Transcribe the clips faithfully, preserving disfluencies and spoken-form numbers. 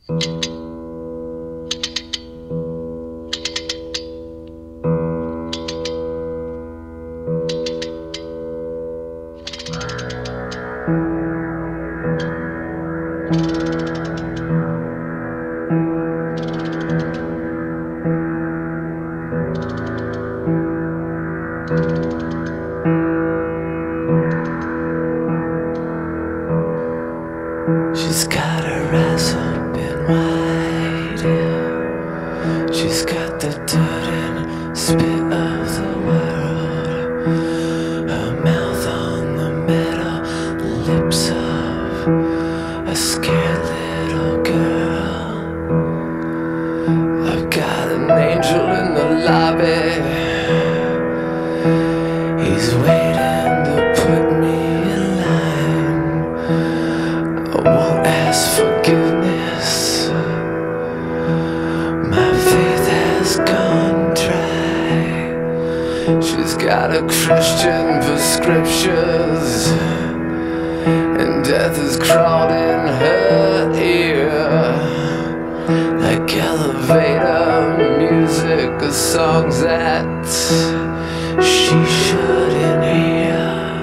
She's got her eyes open wide, yeah. She's got the dirt and spit of the world. Her mouth on the metal, the lips of a scared little girl. I've got an angel in the lobby. He's waiting to put me in line. I won't ask forgiveness. My faith has gone dry. She's got a Christian prescriptions, and death has crawled in her ear. Like elevator music or songs that she shouldn't hear.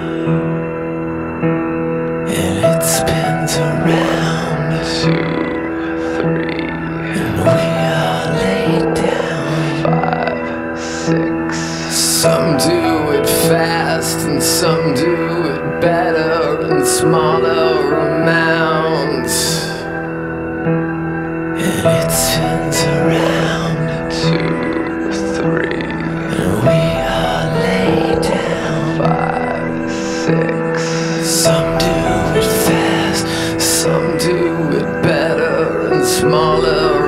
And it spins around two, three, and we are laid down five, six. Some do it fast and some do it better in smaller amounts. And it spins around two, three, and we are laid down five, six. Some do it fast, some do it better in smaller